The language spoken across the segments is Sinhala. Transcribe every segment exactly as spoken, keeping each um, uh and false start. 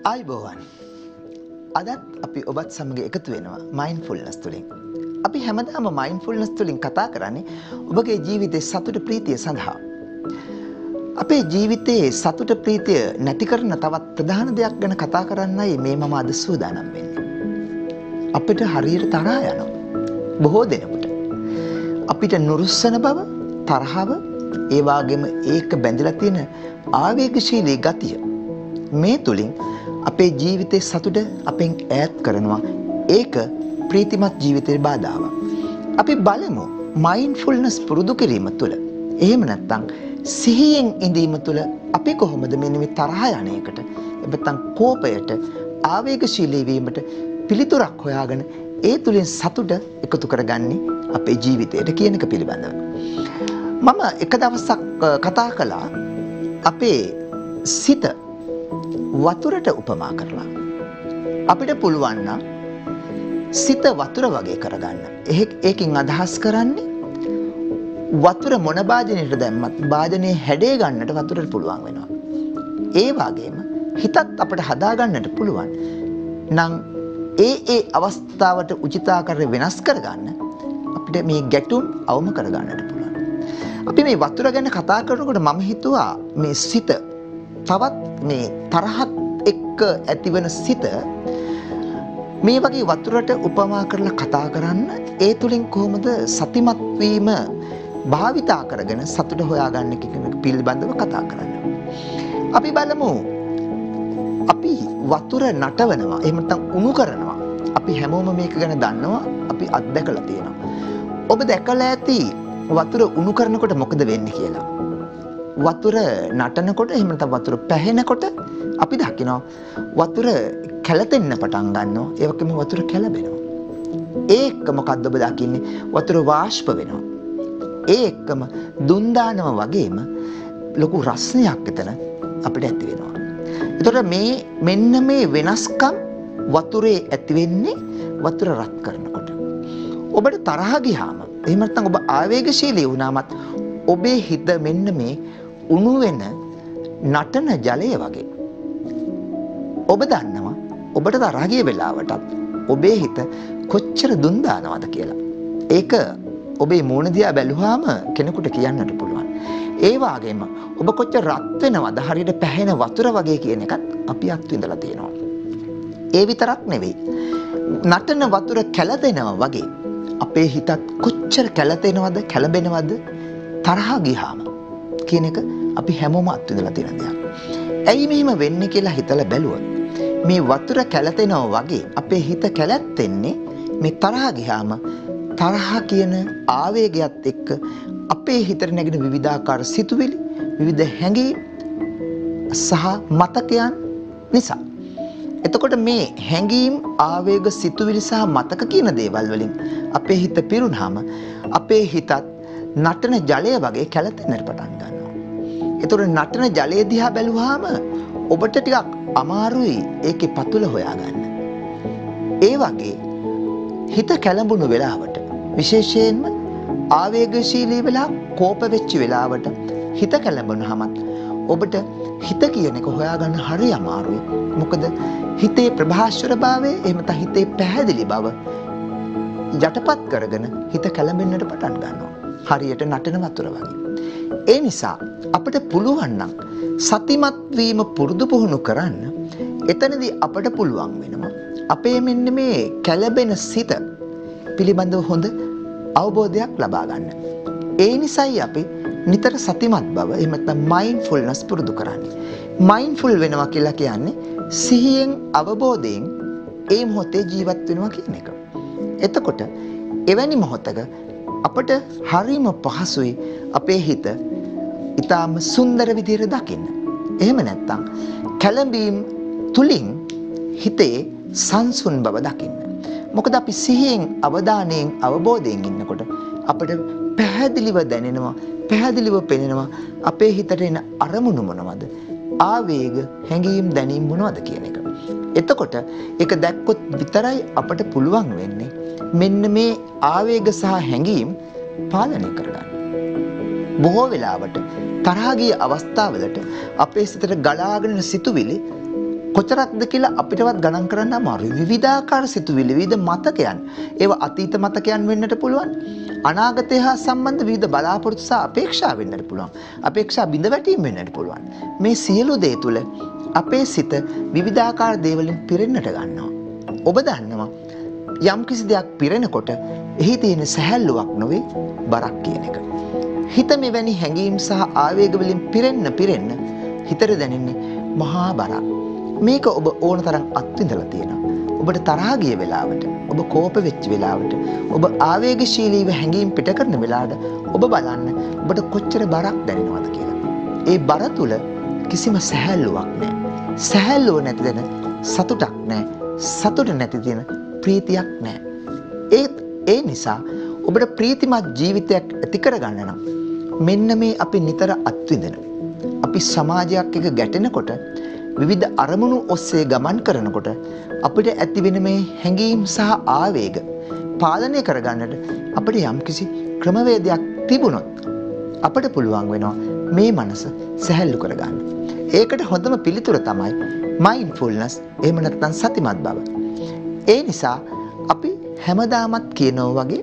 ආයුබෝවන්. අදත් අපි ඔබත් සමග එකතු වෙනවා මයින්ඩ්ෆුල්නස් තුලින්. අපි හැමදාම මයින්ඩ්ෆුල්නස් තුලින් කතා කරන්නේ ඔබගේ ජීවිතයේ සතුට ප්‍රීතිය සඳහා. අපේ ජීවිතයේ සතුට ප්‍රීතිය නැති කරන තවත් ප්‍රධාන දෙයක් ගැන කතා කරන්නයි මේ මම අද සූදානම් වෙන්නේ. අපිට හරියට තරහ යනවා. බොහෝ දෙනෙකුට. අපිට නුරුස්සන බව, තරහව, ඒ වගේම ඒක බැඳලා තියෙන ආවේගශීලී ගතිය මේ තුලින් අපේ ජීවිතේ සතුට අපෙන් ඈත් කරනවා. ඒක ප්‍රීතිමත් ජීවිතේ බාධාවක්. අපි බලමු මයින්ඩ්ෆුල්නස් පුරුදු කිරීම තුළ, එහෙම නැත්නම් සිහියෙන් ඉඳීම තුළ අපි කොහොමද මෙන්න මේ තරහ යන එකට, නැත්නම් කෝපයට, ආවේගශීලී වීමට පිළිතුරක් හොයාගෙන ඒ තුලින් සතුට එකතු කරගන්නේ අපේ ජීවිතයට කියන එක පිළිබඳව. මම එක දවසක් කතා කළා අපේ සිත වතුරට උපමා කරලා. අපිට පුළුවන් නම් සිත වතුර වගේ කරගන්න. ඒකෙන් අදහස් කරන්නේ වතුර මොන භාජනයකට දැම්මත් භාජනයේ හැඩය ගන්නට වතුරට පුළුවන් වෙනවා. ඒ වගේම හිතත් අපිට හදා ගන්නට පුළුවන් නම් ඒ ඒ අවස්ථාවට උචිතාකාරව වෙනස් කරගන්න අපිට මේ ගැටුම් අවම කරගන්නට පුළුවන්. අපි මේ වතුර ගැන කතා කරනකොට මම හිතුවා මේ සිත තවත් මේ තරහත් එක්ක ඇතිවන සිත මේ වගේ වතුරට උපමා කරලා කතා කරන්න, ඒ තුලින් කොහොමද සතිමත් වීම භාවිතා කරගෙන සතුට හොයාගන්න කියන පිළිබඳව කතා කරන්න. අපි බලමු අපි වතුර නටවනවා, එහෙම නැත්නම් උණු කරනවා. අපි හැමෝම මේක ගැන දන්නවා, අපි අත්දැකලා තියෙනවා. ඔබ දැකලා ඇති වතුර උණු කරනකොට මොකද වෙන්නේ කියලා. වතුර නටනකොට, එහෙම නැත්නම් වතුර පැහෙනකොට අපි දකිනවා වතුර කැළතෙන්න පටන් ගන්නවා. ඒ වගේම වතුර කැළඹෙනවා. ඒක මොකද්ද ඔබ දකින්නේ? වතුර වාෂ්ප වෙනවා. ඒ එක්කම දුම් දානවා වගේම ලොකු රස්නයක් එතන අපිට ඇති වෙනවා. ඒතකොට මේ මෙන්න මේ වෙනස්කම් වතුරේ ඇති වෙන්නේ වතුර රත් කරනකොට. ඔබට තරහ ගියාම, එහෙම නැත්නම් ඔබ ආවේගශීලී වුණාමත් ඔබේ හිත මෙන්න මේ උණු වෙන නටන ජලය වගේ. ඔබ දන්නවා ඔබට තරහ ගිය වෙලාවටත් ඔබේ හිත කොච්චර දුම් දානවද කියලා. ඒක ඔබේ මූණ දිහා බැලුවාම කෙනෙකුට කියන්නට පුළුවන්. ඒ වගේම ඔබ කොච්චර රත් වෙනවද, හරියට පැහැෙන වතුර වගේ කියන එකත් අපි අත්විඳලා තියෙනවා. ඒ විතරක් නෙවෙයි, නටන වතුර කැළදෙනවා වගේ අපේ හිතත් කොච්චර කැළතෙනවද, කැළඹෙනවද තරහ ගියාම කියන එක අපි හැමෝම අත්විඳලා තියෙන දෙයක්. ඇයි මෙහෙම වෙන්නේ කියලා හිතලා බැලුවොත් මේ වතුර කැළතෙනවා වගේ අපේ හිත කැළැත්තෙන්නේ මේ තරහ ගියාම. තරහ කියන ආවේගයත් එක්ක අපේ හිතට නැගෙන විවිධාකාර සිතුවිලි, විවිධ හැඟීම් සහ මතකයන් නිසා. එතකොට මේ හැඟීම්, ආවේග, සිතුවිලි සහ මතක කියන දේවල් වලින් අපේ හිත පිරුණාම අපේ හිතත් නටන ජලය වගේ කැළතෙන්නට පටන් ගන්නවා. එතකොට නටන ජලය දිහා බැලුවාම ඔබට ටිකක් අමාරුයි ඒකේ පතුල හොයාගන්න. ඒ වගේ හිත කැළඹුණු වෙලාවට, විශේෂයෙන්ම ආවේගශීලී වෙලා කෝප වෙච්ච වෙලාවට හිත කැළඹුණාමත් ඔබට හිත කියන එක හොයාගන්න හරි අමාරුයි. මොකද හිතේ ප්‍රභාස්වරභාවය, එහෙම නැත්නම් හිතේ පැහැදිලි බව යටපත් කරගෙන හිත කැළඹෙන්නට පටන් ගන්නවා. හරියට නටන වතුර වගේ. ඒ නිසා අපිට පුළුවන් නම් සතිමත් වීම පුරුදු පුහුණු කරන්න. එතනදී අපිට පුළුවන් වෙනවා අපේ මෙන්න මේ කැළඹෙන සිත පිළිබඳව හොඳ අවබෝධයක් ලබා ගන්න. ඒ නිසායි අපි නිතර සතිමත් බව, එහෙම නැත්නම් මයින්ඩ්ෆුල්නස් පුරුදු කරන්නේ. මයින්ඩ්ෆුල් වෙනවා කියලා කියන්නේ සිහියෙන්, අවබෝධයෙන් ඒ මොහොතේ ජීවත් වෙනවා කියන එක. එතකොට එවැනි මොහොතක අපට හරිම පහසුයි අපේ හිත ඊටාම සුන්දර විදිහට දකින්න. එහෙම නැත්නම් කැළඹීම් තුලින් හිතේ සංසුන් බව දකින්න. මොකද අපි සිහියෙන්, අවධානයෙන්, අවබෝධයෙන් ඉන්නකොට අපිට පැහැදිලිව දැනෙනවා, පැහැදිලිව පෙනෙනවා අපේ හිතට එන අරමුණු මොනවද, ආවේග, හැඟීම්, දැනීම් මොනවද කියන එක. එතකොට ඒක දැක්කොත් විතරයි අපට පුළුවන් වෙන්නේ මෙන්න මේ ආවේග සහ හැඟීම් පාලනය කරගන්න. බොහෝ වෙලාවට තරහ ගිය අවස්ථාවලට අපේ සිතට ගලාගෙන සිතුවිලි කොතරක්ද කියලා අපිටවත් ගණන් කරන්න අමාරුයි. විවිධාකාර සිතුවිලි, විවිධ මතකයන්. ඒවා අතීත මතකයන් වෙන්නට පුළුවන්. අනාගතය හා සම්බන්ධ විවිධ බලාපොරොත්තු සහ අපේක්ෂා වෙන්නට පුළුවන්. අපේක්ෂා බිඳ වැටීම් වෙන්නට පුළුවන්. මේ සියලු දේ තුල අපේ සිත විවිධාකාර දේවලින් පිරෙන්නට ගන්නවා. ඔබ දන්නවා යම් කිසි දෙයක් පිරෙනකොට එහි තියෙන සැහැල්ලුවක් නොවේ බරක් කියන එක. හිත මෙවැනි හැඟීම් සහ ආවේග වලින් පිරෙන්න පිරෙන්න හිතට දැනෙන්නේ මහා බරක්. මේක ඔබ ඕන තරම් අත්විඳලා තියෙනවා. ඔබට තරහ ගිය වෙලාවට, ඔබ කෝප වෙච්ච වෙලාවට, ඔබ ආවේගශීලීව හැඟීම් පිට කරන වෙලාවට ඔබ බලන්න ඔබට කොච්චර බරක් දැනෙනවද කියලා. ඒ බර තුල කිසිම සැහැල්ලුවක් නැහැ. සැහැල්ලුව නැති දෙන සතුටක් නැහැ. සතුට නැති දෙන ප්‍රීතියක් නැහැ. ඒ ඒ නිසා ඔබට ප්‍රීතිමත් ජීවිතයක් ඇති කරගන්න නම් මෙන්න මේ අපි නිතර අත්විඳින, අපි සමාජයක් එක්ක ගැටෙනකොට, විවිධ අරමුණු ඔස්සේ ගමන් කරනකොට අපිට ඇතිවෙන මේ හැඟීම් සහ ආවේග පාලනය කරගන්නට අපිට යම්කිසි ක්‍රමවේදයක් තිබුණොත් අපිට පුළුවන් වෙනවා මේ මනස සැහැල්ලු කරගන්න. ඒකට හොඳම පිළිතුර තමයි මයින්ඩ්ෆුල්නස්, එහෙම නැත්නම් සතිමත් බව. ඒ නිසා අපි හැමදාමත් කියනවා වගේ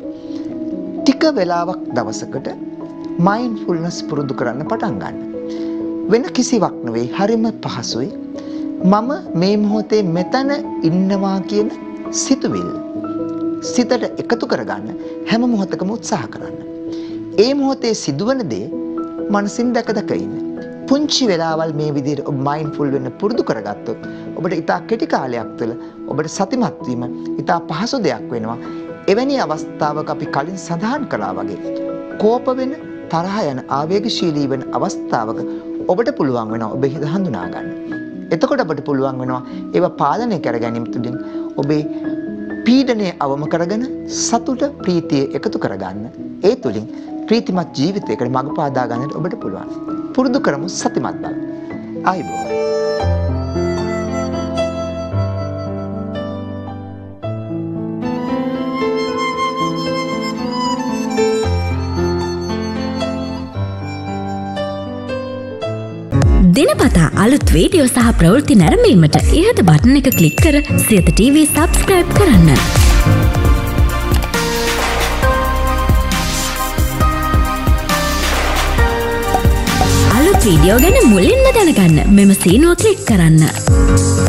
ටික වෙලාවක් දවසකට මයින්ඩ්ෆුල්නස් පුරුදු කරන්න පටන් ගන්න. වෙන කිසිවක් නෙවෙයි, හරිම පහසුයි. මම මේ මොහොතේ මෙතන ඉන්නවා කියන සිතුවිල්ල සිතට එකතු කරගන්න හැම මොහොතකම උත්සාහ කරන්න. ඒ මොහොතේ සිදුවන දේ මනසින් දැක දැක ඉන්න. පුංචි වෙලාවල් මේ විදිහට ඔබ මයින්ඩ්ෆුල් වෙන්න පුරුදු කරගත්තොත් ඔබට ඉතා කෙටි කාලයක් තුළ ඔබට සතිමත් වීම ඉතා පහසු දෙයක් වෙනවා. එවැනි අවස්ථාවක අපි කලින් සඳහන් කළා වගේ කෝප වෙන, තරහ යන, ආවේගශීලී වෙන අවස්ථාවක ඔබට පුළුවන් වෙනවා ඔබ හිත හඳුනා ගන්න. එතකොට අපට පුළුවන් වෙනවා ඒවා පාලනය කර ගැනීම තුළින් ඔබේ පීඩනය අවම කරගෙන සතුට, ප්‍රීතිය එකතු කරගන්න. ඒ තුළින් ප්‍රීතිමත් ජීවිතයකට මඟ පාදා ගන්නට ඔබට පුළුවන්. පුරුදු කරමු සතිමත් බව. ආයුබෝවන්. දිනපතා අලුත් වීඩියෝ සහ ප්‍රවෘත්ති නැරඹීමට ඉහත බටන් එක ක්ලික් කර සියත ටීවී සබ්ස්ක්‍රයිබ් කරන්න. අලුත් වීඩියෝ ගැන මුලින්ම දැනගන්න මෙම සීනුව ක්ලික් කරන්න.